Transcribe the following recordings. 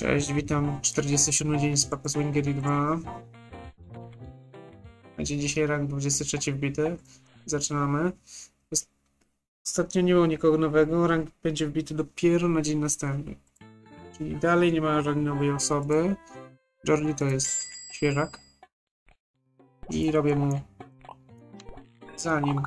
Cześć, witam. 47 dzień z Papa Swingery 2. Będzie dzisiaj rank 23 wbity. Zaczynamy. Ostatnio nie było nikogo nowego. Rank będzie wbity dopiero na dzień następny. Czyli dalej nie ma żadnej nowej osoby. Jordi to jest świeżak. I robię mu zanim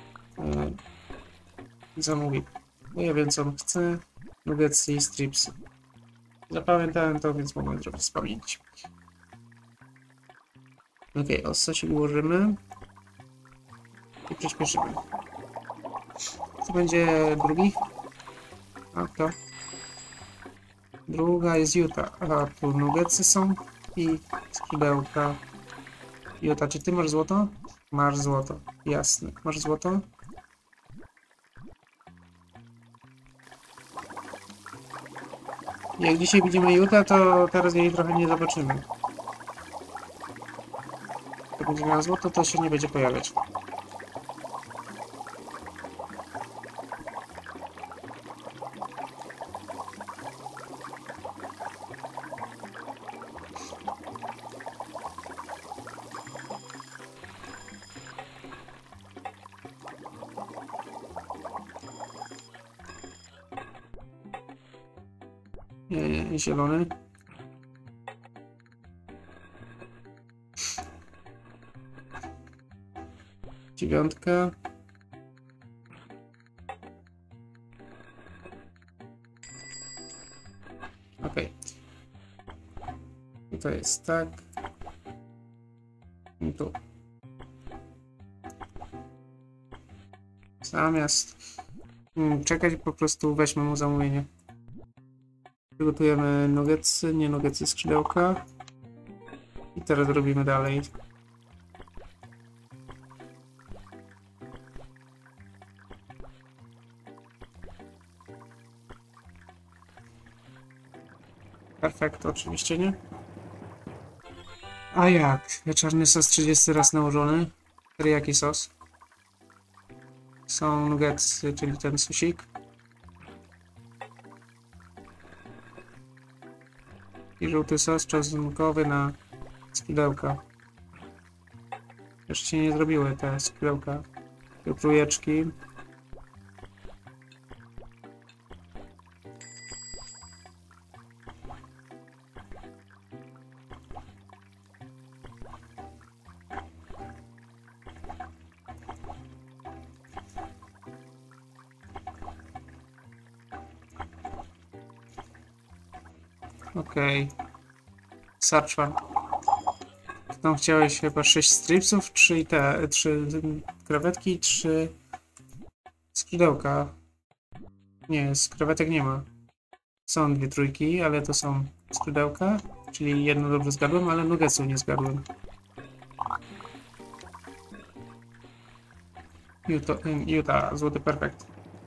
zamówi. Bo ja wiem co on chce. Nuggetsy i stripsy. Zapamiętałem to, więc mogę zrobić z pamięci. Ok, osocik ułożymy. I przyspieszymy. To będzie drugi? A to. Druga jest Utah. Aha, tu nuggetsy są i skrzydełka. Utah, czy ty masz złoto? Masz złoto. Jasne. Masz złoto? Jak dzisiaj widzimy Utah, to teraz jej trochę nie zobaczymy. Jak będzie miała złoto, to się nie będzie pojawiać. Zielony. Dziewiątka. Ok. Tutaj jest tak. I tu. Zamiast czekać, po prostu weźmy mu zamówienie. Przygotujemy nuggetsy, nie nuggetsy, skrzydełka. I teraz robimy dalej. Perfekt, oczywiście nie. A jak? Czarny sos 30 raz nałożony. Teriyaki sos. Są nuggetsy, czyli ten susik. I żółty sos czosnkowy na skrzydełka. Jeszcze się nie zrobiły te skrzydełka. Te trójeczki. Okej. Sarczwan. Tam chciałeś chyba 6 stripsów, 3 krewetki, 3 skrzydełka. Nie, z krewetek nie ma. Są 2 trójki, ale to są skrzydełka, czyli jedno dobrze zgadłem, ale nuggetsów nie zgadłem. Utah, złoty perfekt.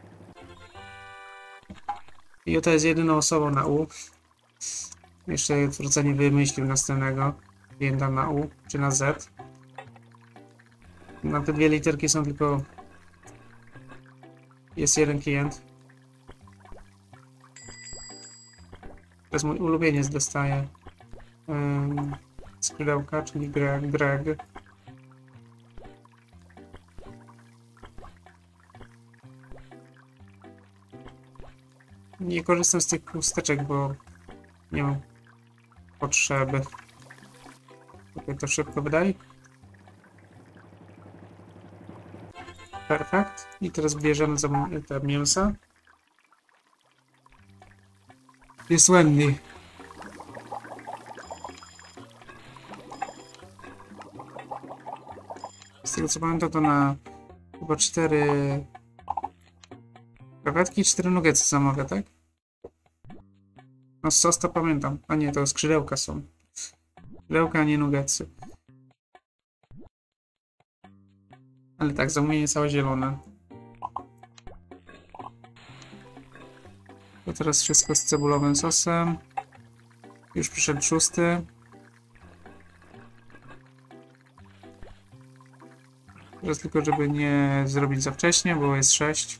Utah jest jedyną osobą na U. Jeszcze twórca nie wymyślił następnego klienta na U czy na Z. Na te dwie literki są tylko... Jest jeden klient. To jest mój ulubieniec, dostaje skrzydełka, czyli Greg. Nie korzystam z tych chusteczek, bo nie mam potrzeby. Tutaj to szybko wydaje. Perfekt. I teraz bierzemy te mięsa. Jest Wendy. Z tego co pamiętam, to na chyba 4 krewetki i 4 nuggetsy zamawia, tak? No sos to pamiętam. A nie, to skrzydełka są. Skrzydełka, a nie nuggetsy. Ale tak, zamówienie całe zielone. To teraz wszystko z cebulowym sosem. Już przyszedł 6. Teraz tylko, żeby nie zrobić za wcześnie, bo jest 6.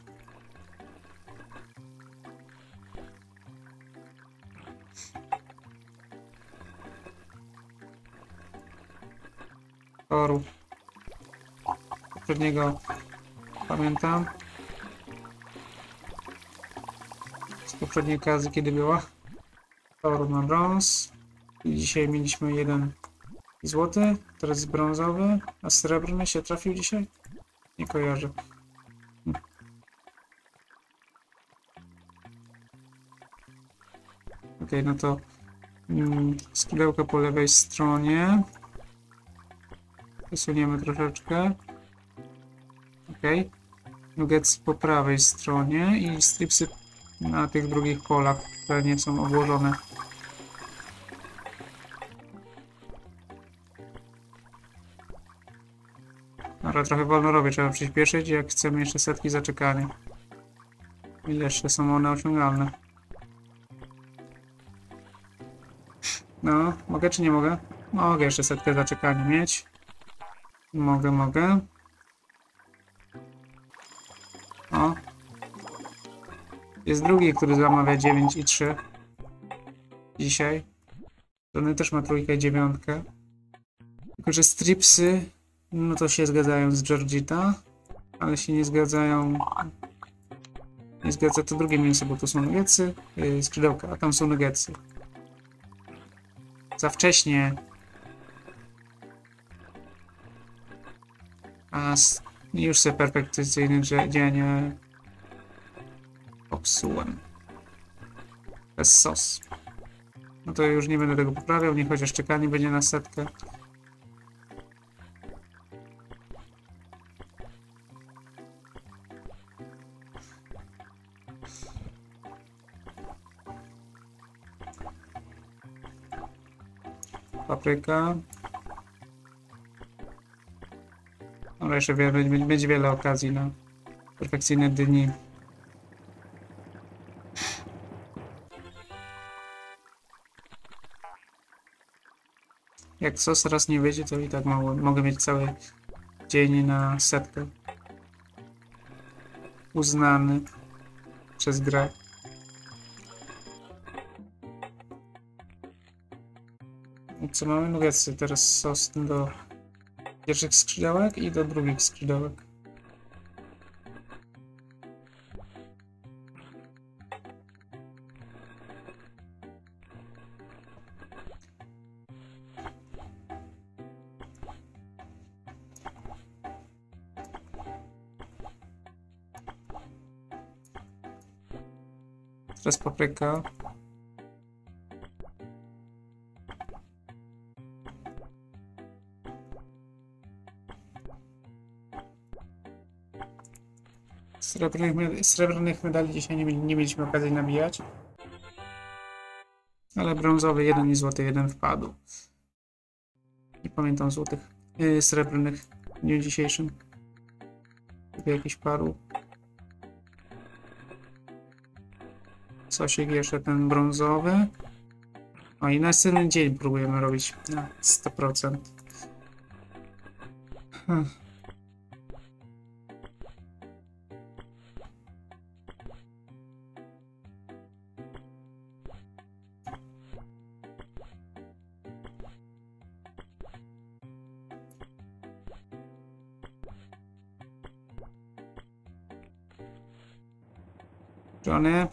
toru. Poprzedniego pamiętam. Z poprzedniej okazji, kiedy była. Toru na brąz. I dzisiaj mieliśmy jeden złoty, teraz jest brązowy, a srebrny się trafił dzisiaj? Nie kojarzę. Okej, no to skrzydełka po lewej stronie. Wysuniemy troszeczkę. Okej. Nuggets po prawej stronie i stripsy na tych drugich polach, które nie są obłożone. Dobra, trochę wolno robię, trzeba przyspieszyć, jak chcemy jeszcze setki zaczekania. Ile jeszcze są one osiągalne? No, mogę czy nie mogę? Mogę jeszcze setkę zaczekania mieć. Mogę. O. Jest drugi, który zamawia 9 i 3. Dzisiaj. On też ma trójkę i dziewiątkę. Tylko, że stripsy, no to się zgadzają z Georgita, ale się nie zgadzają. Nie zgadza to drugie mięso, bo tu są nuggetsy, skrzydełka, a tam są nuggetsy. Za wcześnie. A już sobie perfekcyjne dzianie popsułem. Bez sos. No to już nie będę tego poprawiał, niech chociaż czekanie będzie na setkę. Papryka. Ale jeszcze będzie wiele okazji na perfekcyjne dni. Jak sos raz nie wyjdzie, to i tak mogę mieć cały dzień na setkę. Uznany przez grę. I co mamy? Nuggetsy. Teraz sos do pierwszych skrzydełek i do drugich skrzydełek. Teraz papryka. Srebrnych medali dzisiaj nie mieliśmy okazji nabijać. Ale brązowy jeden i złoty jeden wpadł. Nie pamiętam złotych, srebrnych w dniu dzisiejszym. Tylko jakiś padł. Sosik jeszcze ten brązowy. O i następny dzień próbujemy robić na 100%. Johnny.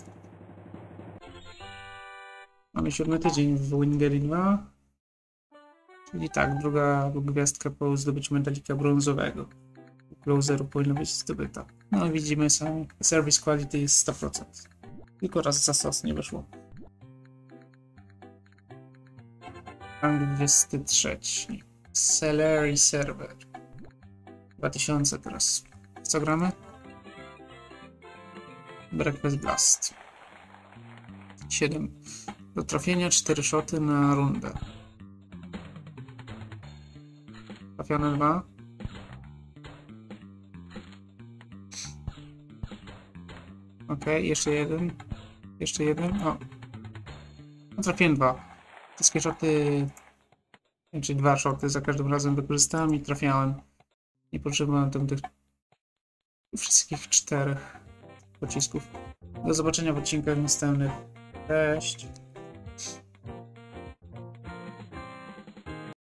Mamy 7 tydzień w Wingery 2. Czyli tak, druga gwiazdka po zdobyciu medalika brązowego. Closeru powinna być zdobyta. No widzimy sami, service quality jest 100%. Tylko raz za sos nie wyszło. Rang 23. Celery Server. 2000 teraz. W co gramy? Breakfast Blast. 7. Do trafienia 4 shoty na rundę. Trafione 2. Ok, jeszcze jeden. Jeszcze jeden. O. No, trafiłem 2. Wszystkie shoty, czyli 2 shoty za każdym razem wykorzystałem i trafiałem. Nie potrzebowałem tam tych wszystkich 4 pocisków. Do zobaczenia w odcinkach następnych. Cześć.